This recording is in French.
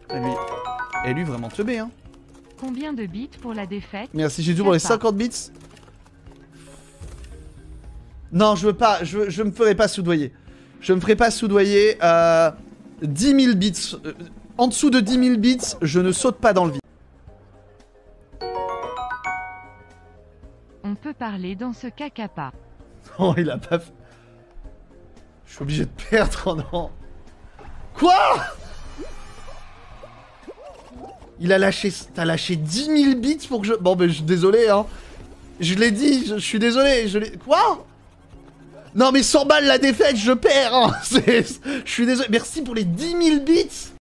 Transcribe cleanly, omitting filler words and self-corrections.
Et lui vraiment teubé, hein. Combien de bits pour la défaite? Merci Jésus pour les 50 bits. Non, je veux pas, je me ferai pas soudoyer. Je me ferai pas soudoyer. 10 000 bits. En dessous de 10 000 bits, je ne saute pas dans le vide. On peut parler dans ce cacapa. Non, il a pas fait... Je suis obligé de perdre, non. Quoi? Il a lâché... T'as lâché 10 000 bits pour que je... Bon, ben, je suis désolé, hein. Je l'ai dit, je suis désolé, je l'ai... Quoi? Non, mais 100 balles la défaite, je perds, hein. Je suis désolé. Merci pour les 10 000 bits.